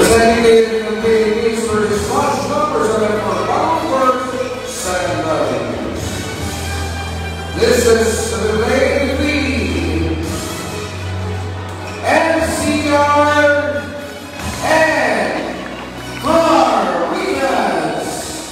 Representing the Canadians for his large numbers of it for Robert Sandberg. This is the lady lead, NCR and Claritas.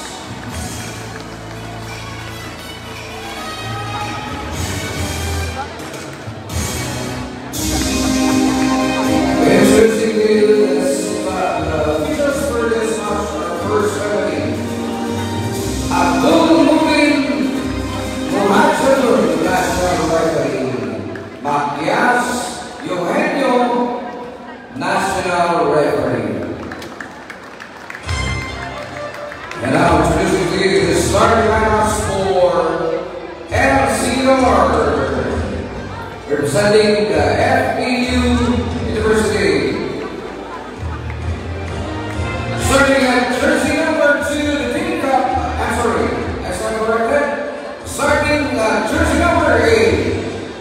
Interestingly, features for this match are first revenue. Abdul Mumin Muhammad National Referee. Matias Eugenio National Referee. And now introducing the starting lineups for LCR, representing the FPU University. Starting at jersey number 2, the team cup. I'm sorry, I stand corrected. Starting at jersey number 8.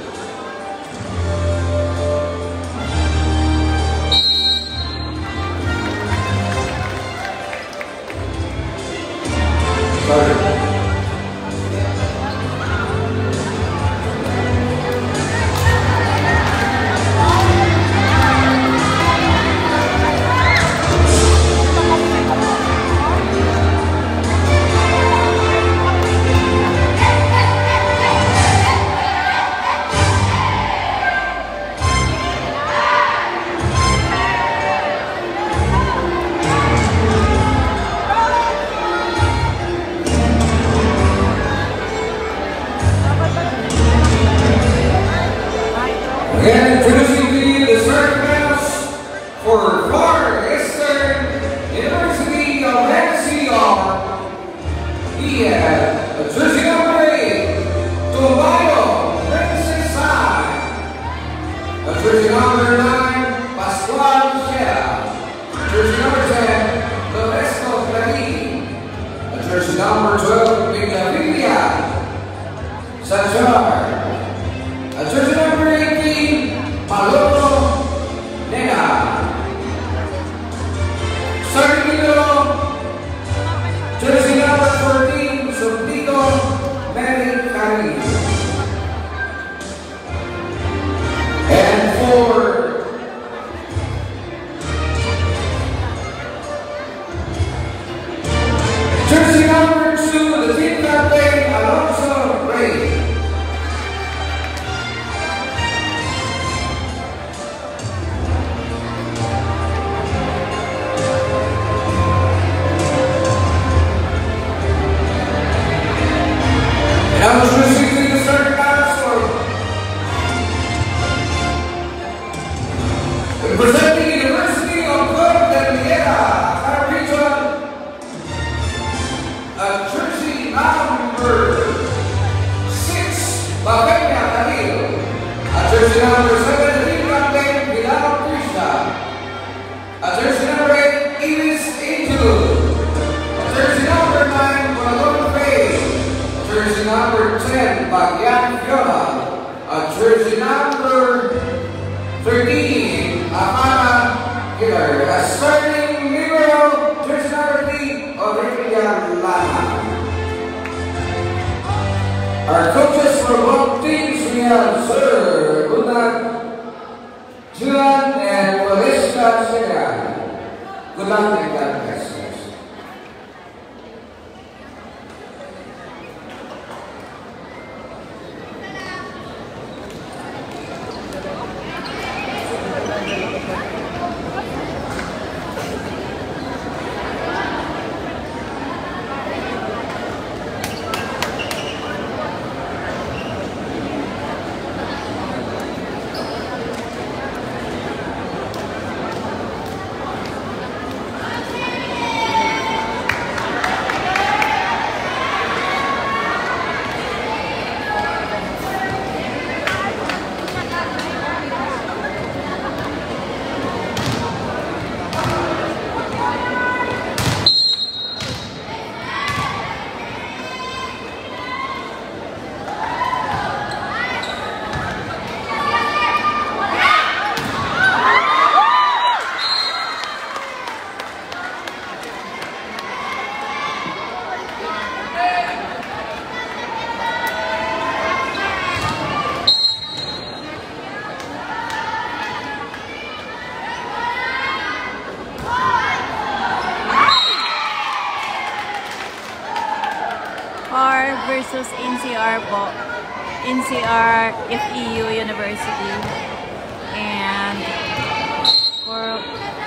And introducing the starting lineups for Florida Eastern University of NCR. He has a jersey number 8, Tobayo Princesai. A jersey number 9, Pascual Michel. Jersey number 10, Lorenzo Clarín. A jersey number 12, Villavilia Sanchar. A jersey number 18, Paloma Nena. Starting middle, jersey number 14, Subdigo Mary Cari. And for jersey number 2, the team captain, Alonso Ray. And I was receiving the starting lineups for representing University of Guadalajara, our region, a jersey number 6, La Peña Danilo. A jersey number 7, the team captain, Milano Krishna. A jersey number 8, Iris Angelo. A jersey number 9, Guadalupe Faye. Jersey number 10, Bagian Fiona. A jersey number 13, Amana Giller. A starting libero, jersey number 3, Olivia Lana. Our coaches for both teams, we have Sir Gunnar Juan and Waleska Segan. Good luck and God bless. versus NCR po. NCR FEU University. And for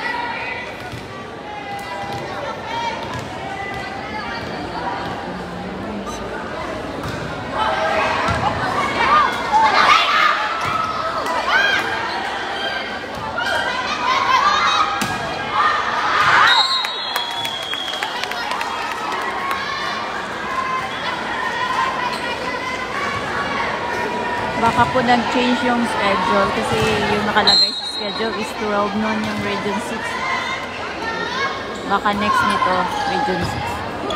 baka po nag-change yung schedule kasi yung nakalagay sa schedule is 12 noon yung Region 6. Baka next nito, Region 6.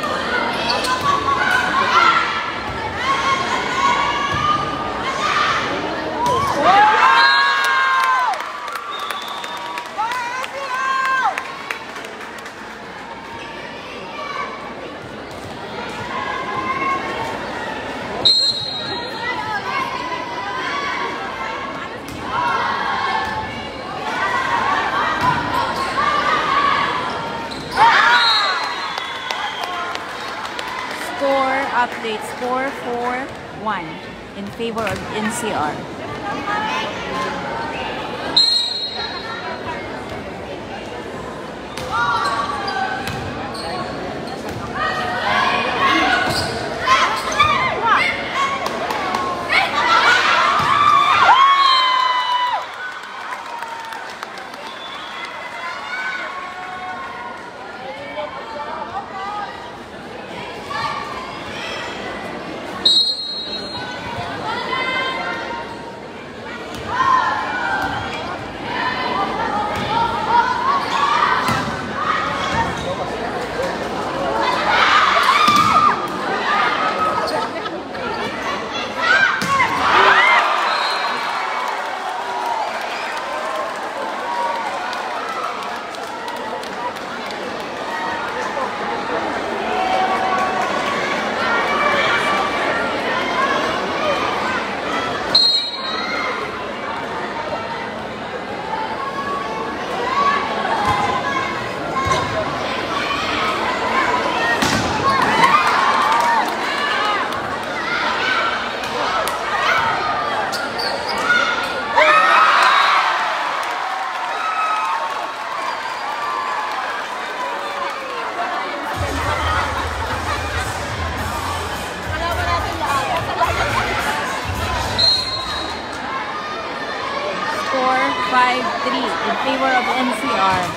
Updates 4-4-1 in favor of NCR. Score 5-3 in favor of NCR.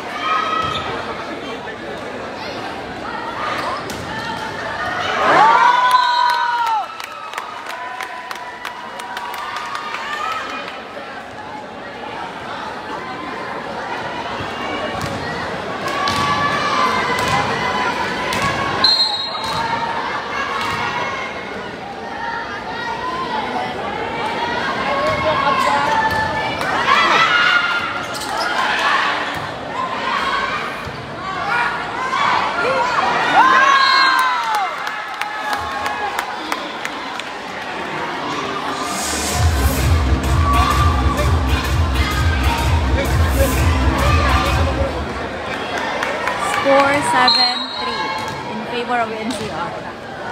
Score 7-3 in favor of NCR.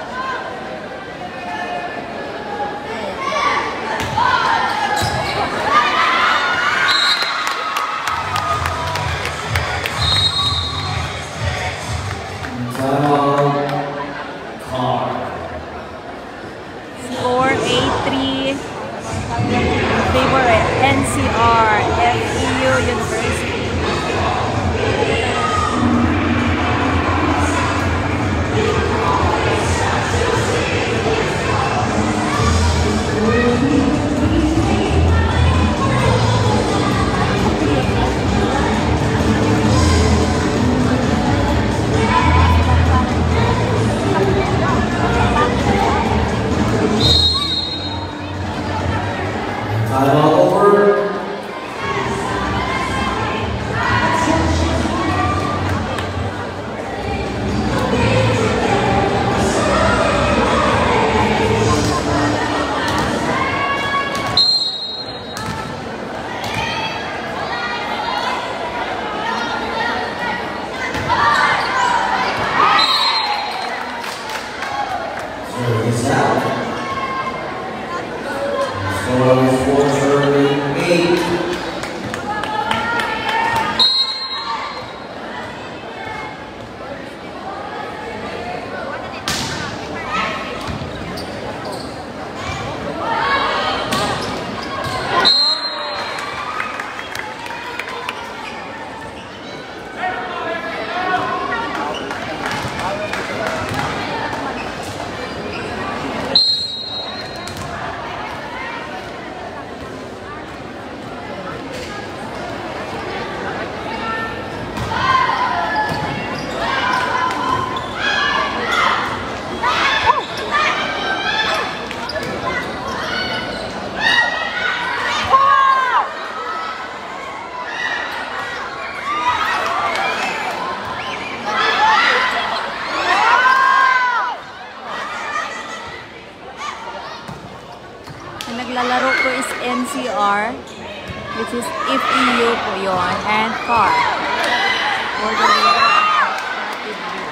Score 8-3 in favor of NCR FEU University. NCR, which is if EU po yun, and car. For the rapid lead.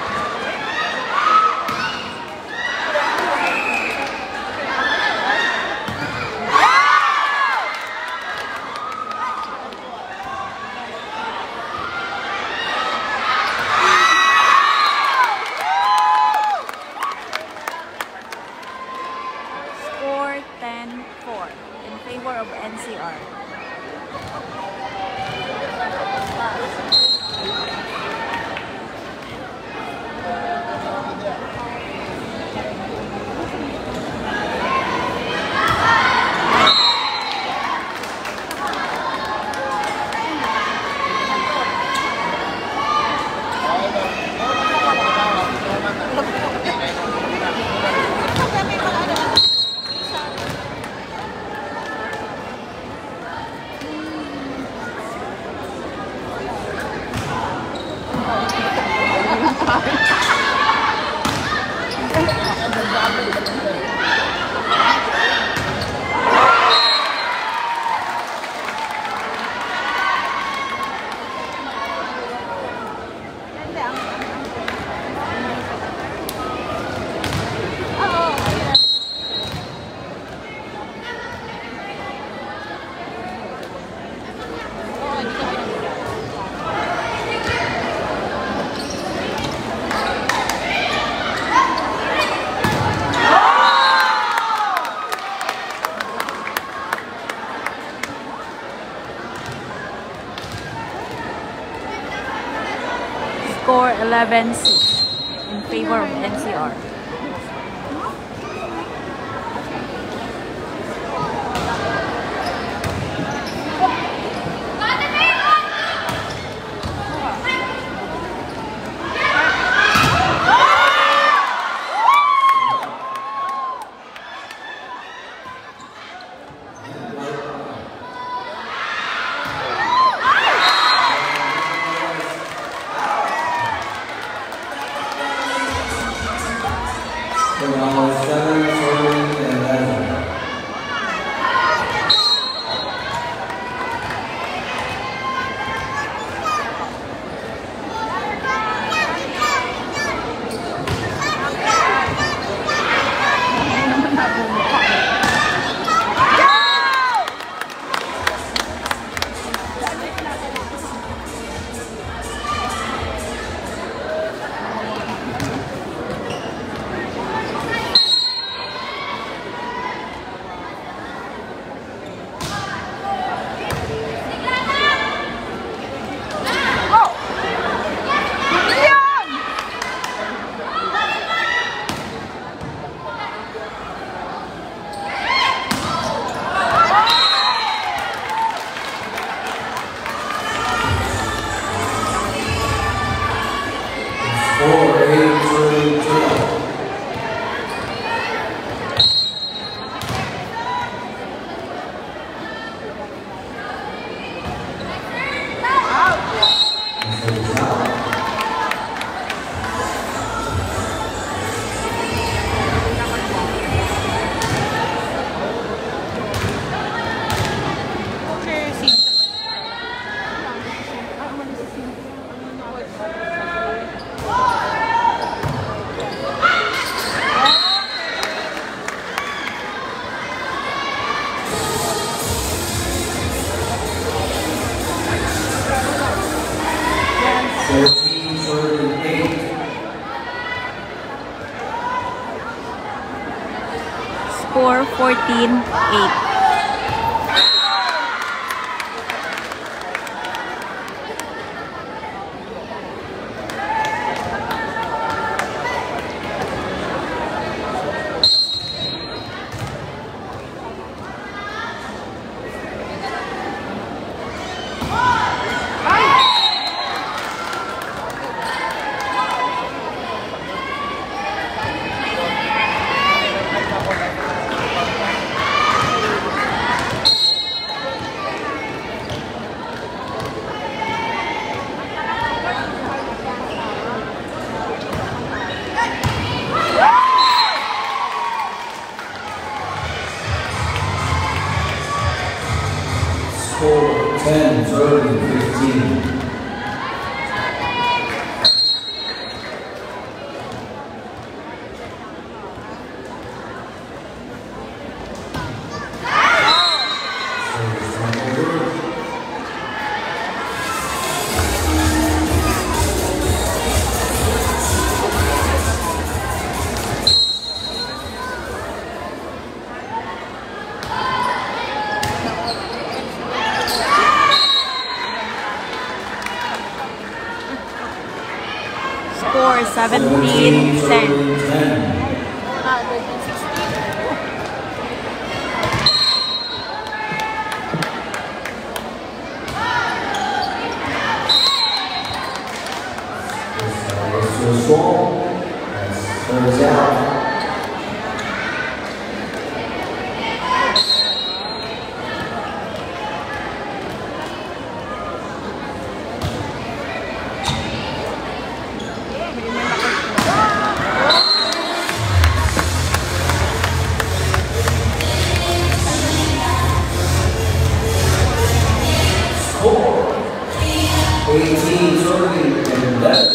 Score 10-4 in favor of NCR. Score 11-6 in favor of NCR. Score 14-8. Score 17-10. Turns out. Score 18-11.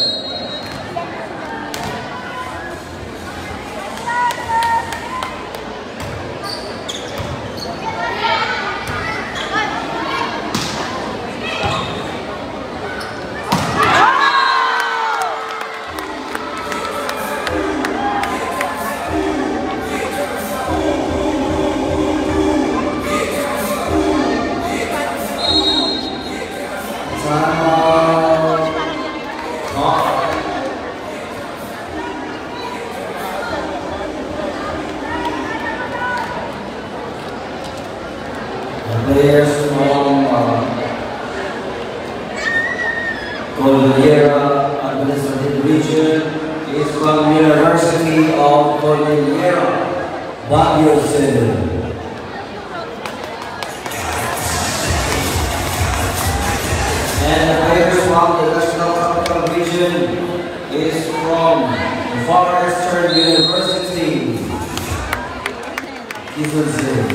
Players from Cordillera Administrative Region is from University of Cordillera, Baguio City. And the players from the National Capital Region is from the Far Eastern University, Quezon City.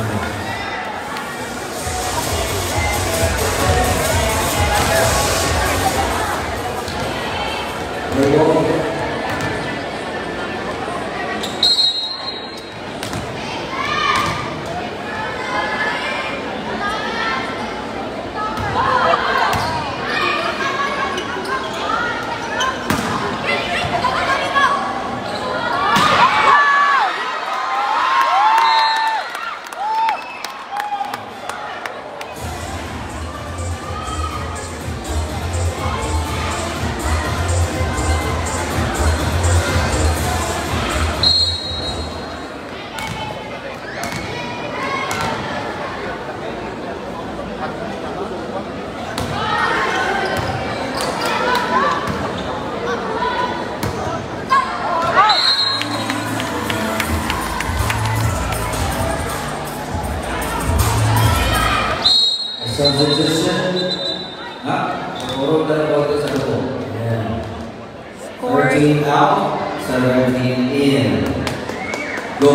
Substitution. Turun dari poin ke-1. Score 13 out, 17 in. Go.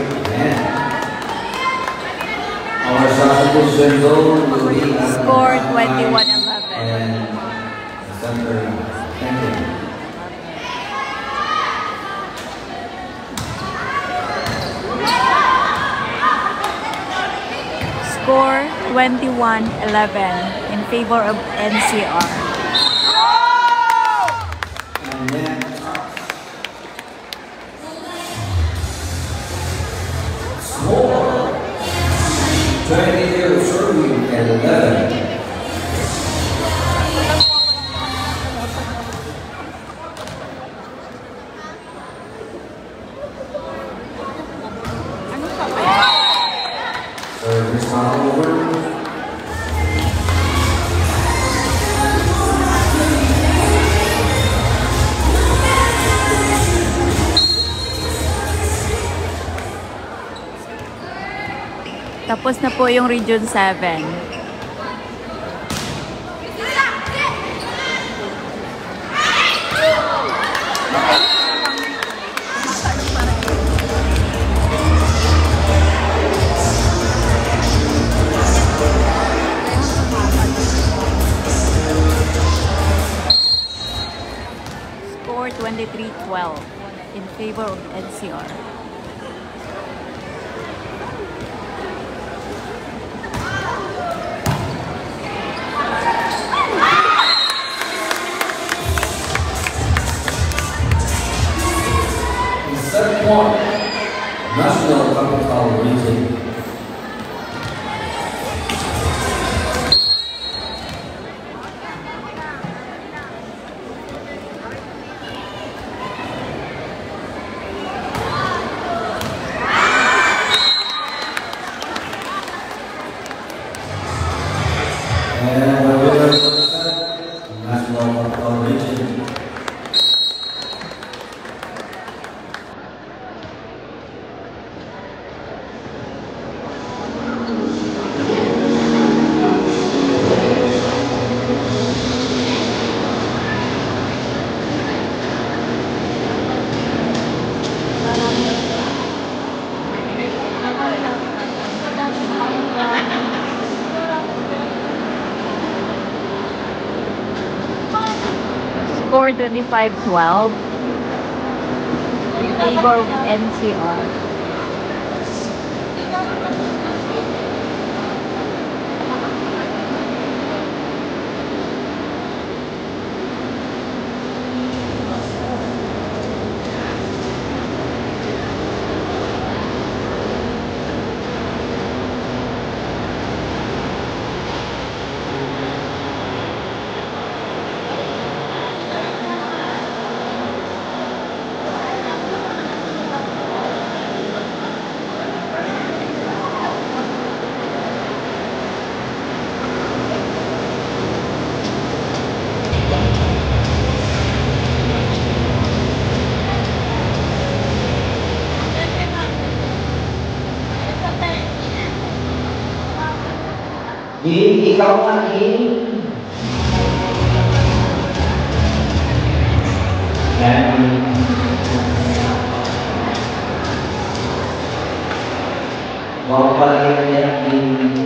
Our substitution zone will be Score 21-11. and center. Thank you. Score 21-11 in favor of NCR. And then score 22-11. Service not over. Tapos na po yung Region 7. Score 23-12 in favor of NCR. Set point, National Capital Region. National Region. Score 25-12. Favor of NCR. Gin, ikaw nga, Gin. Gani. Huwag pala yun yan, Gin.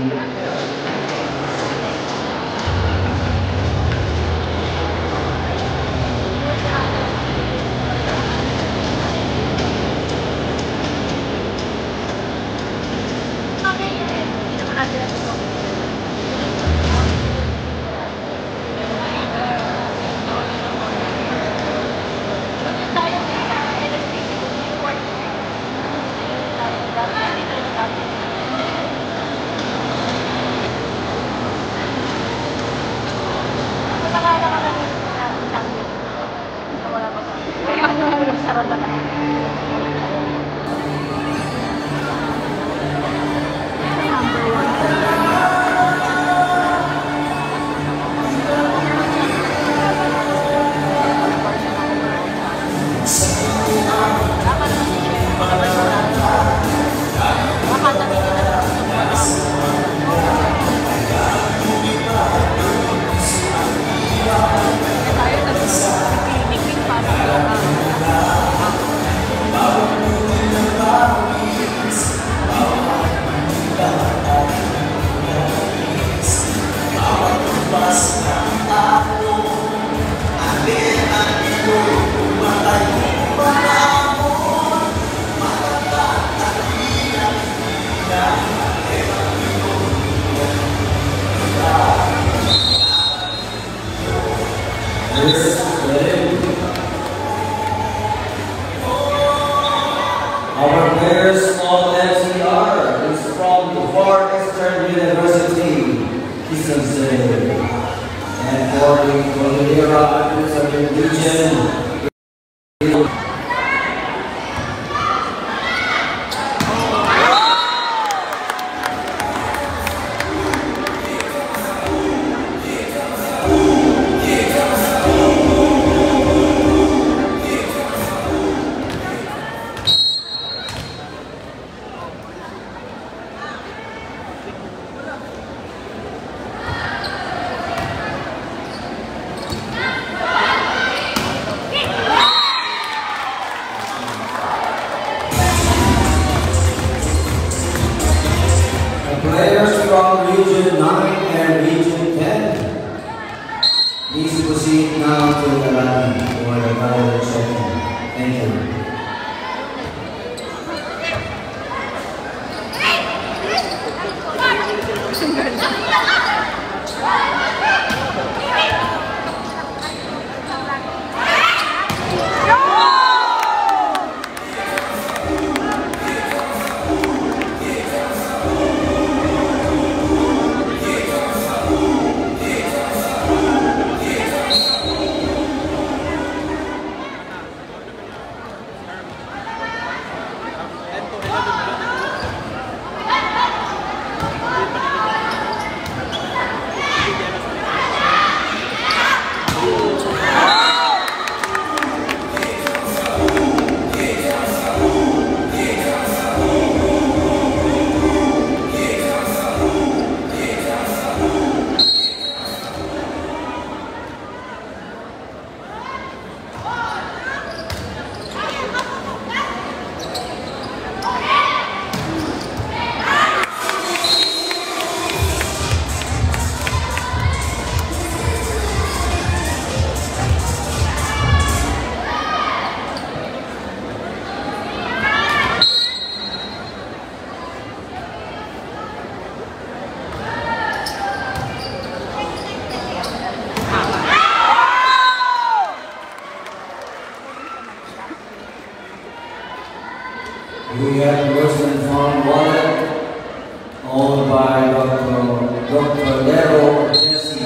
Our players on NCR is from the Far Eastern University, Quezon City. And for the Cordillera Administrative Region, players from Region 9 and Region 10, please proceed now to the line for the final check-in. Thank you. We have Roseland Farm Wallet, owned by Dr. Lero Jesse.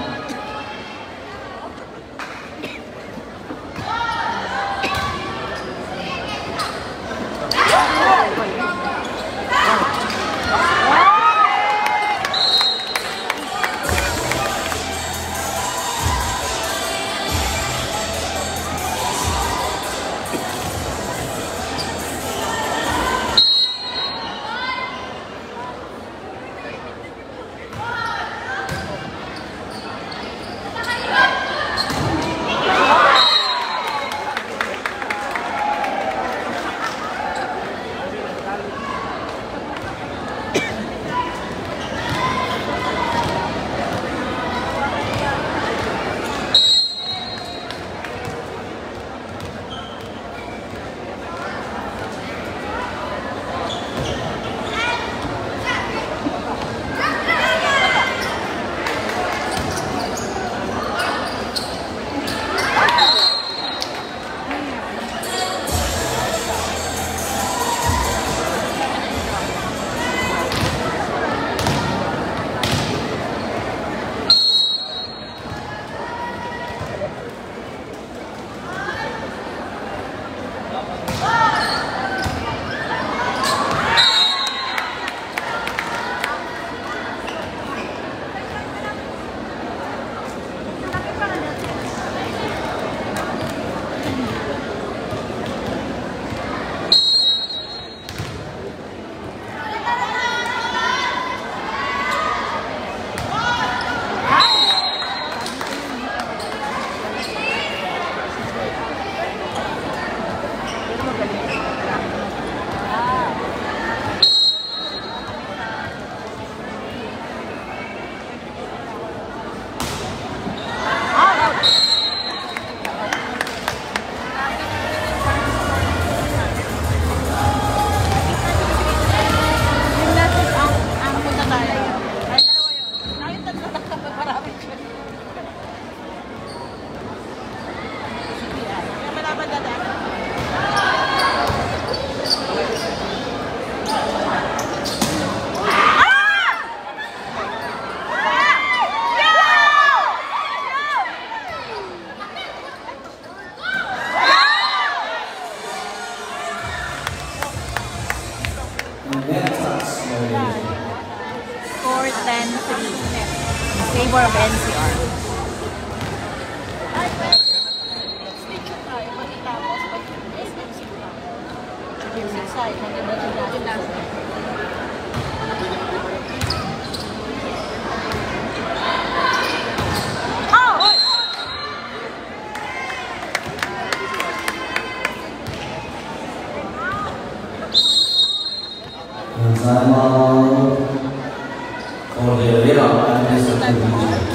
Score 10-3 in favor of NCR. Time out for the Lira and District Region.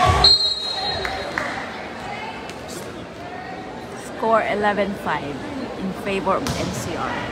Score 11-5. in favor of NCR.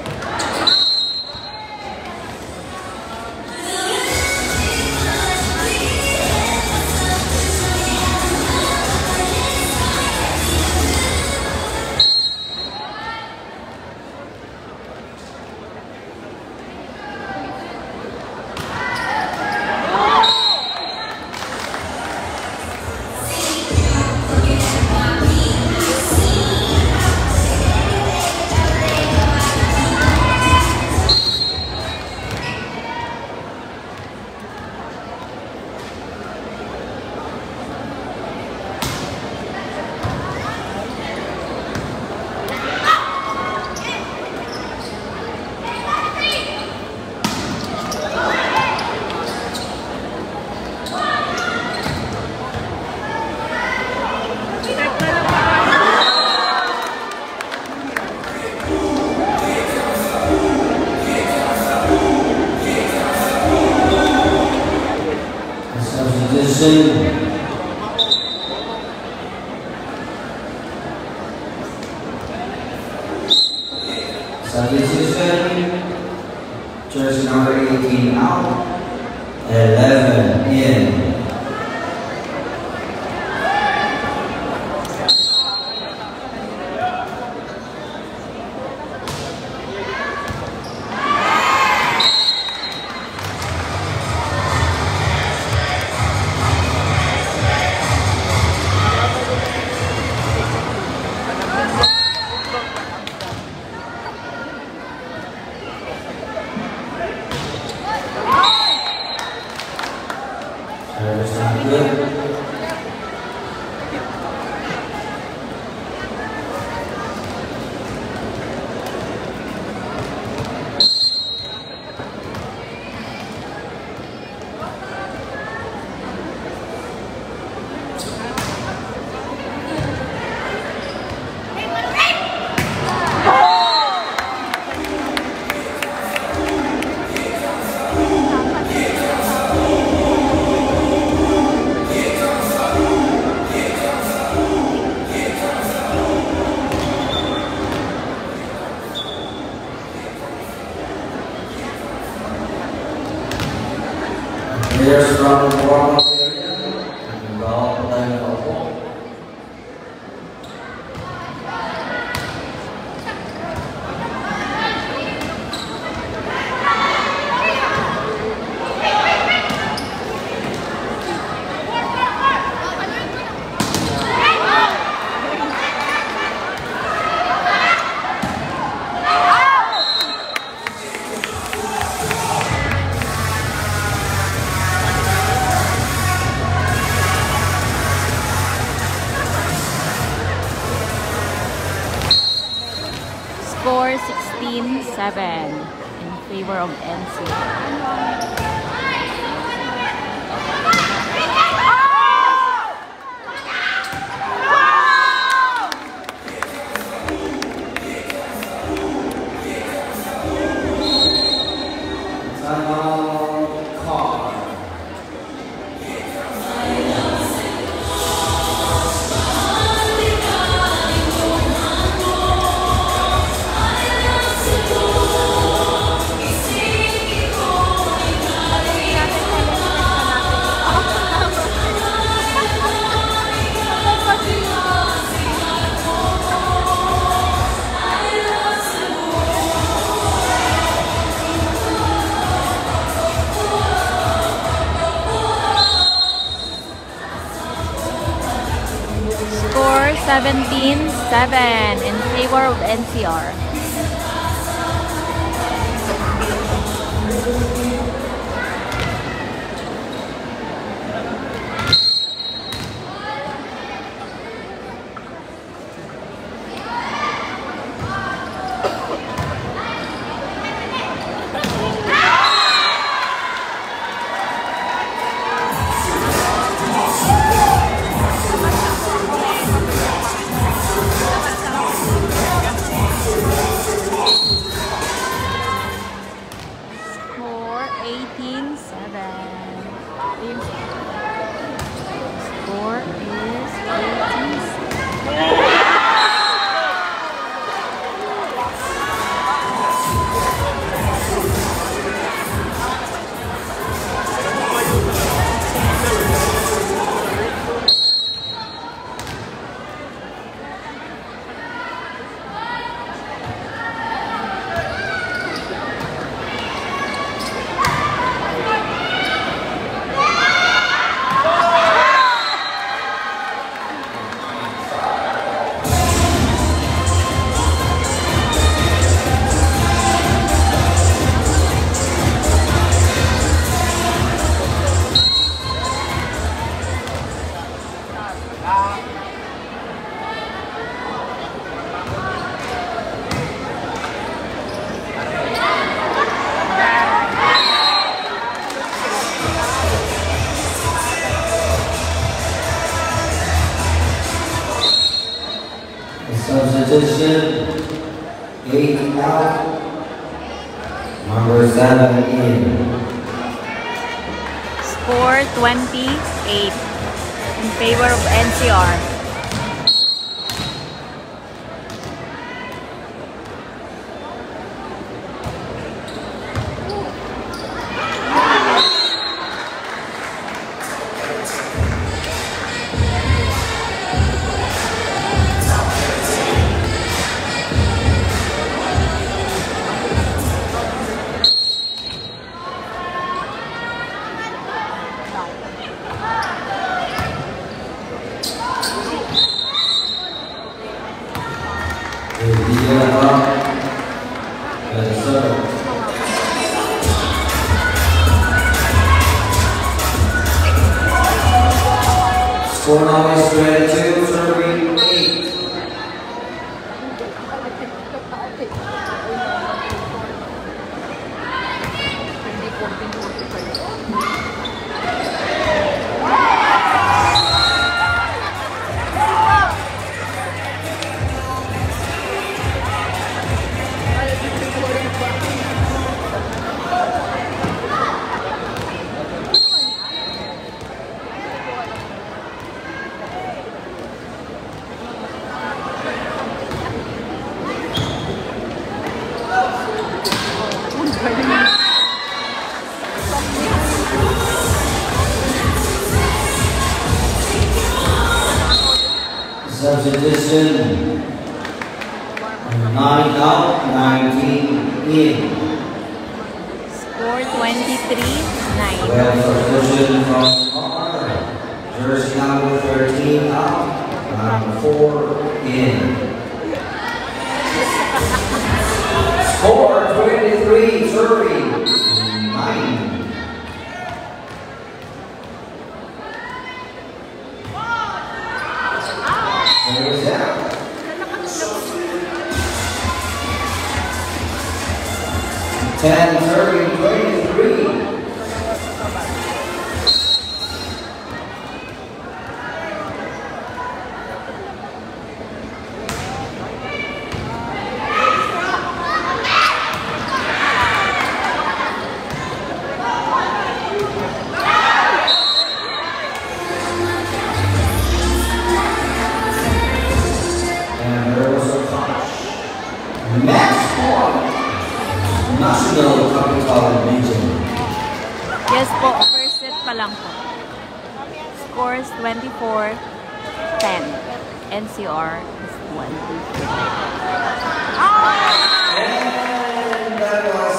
Substitution, jersey number 18 out, 11 in. Service not good. Players from the warm-up area and the ball playing football. Score 16-7 in favor of NCR. Score 17-7 in favor of NCR. Score 18-7. Score is 18-7. Substitution, 8 out, number 7 in. Score 28 in favor of NCR. Score now is 22, serving 8. Substitution, 9 out, 19 in. Score 23-9. Well, substitution from R, jersey number 13 out, number 4 in. Score 23, serving 9. There's that. 10, 30, 23. And there was a touch. Next one. National Capital Region. Yes po, first set pa lang po. Scores 24-10. NCR is 23. And that was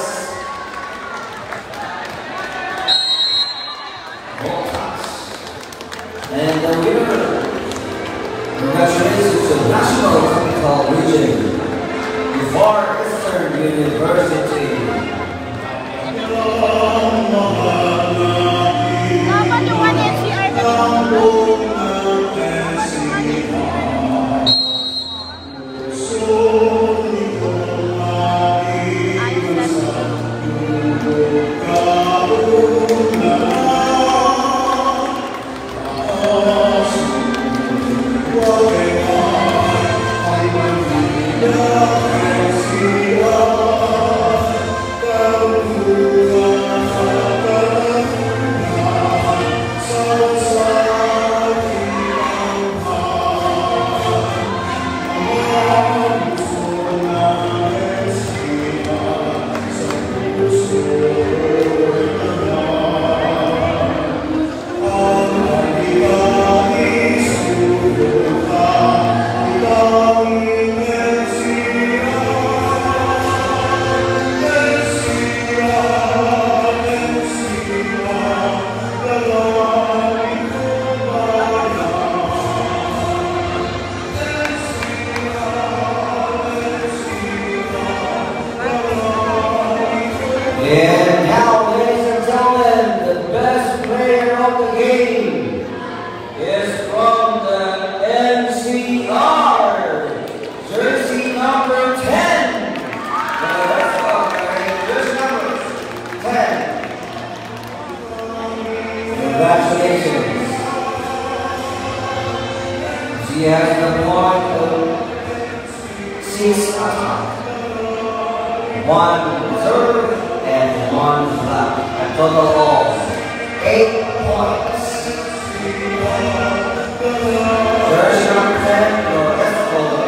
Voltas. And the winner, congratulations to National Capital Region, the Far Eastern University. She has the point of 6 attack, 1 reserve, and 1 flat. A total of 8 points. Jersey number 10, your escort.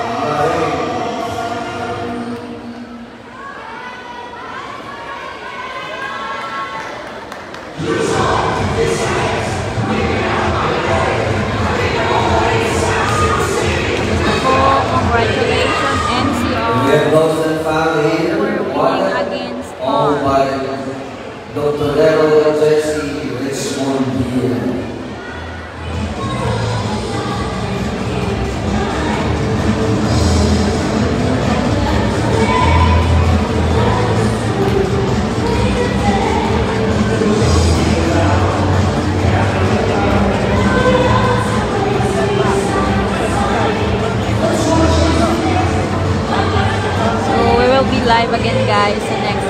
Congratulations, We NCR. have lost and found here. We're winning against Owned by Dr. Lero Jesse Richmond here. So we will be live again, guys, sa next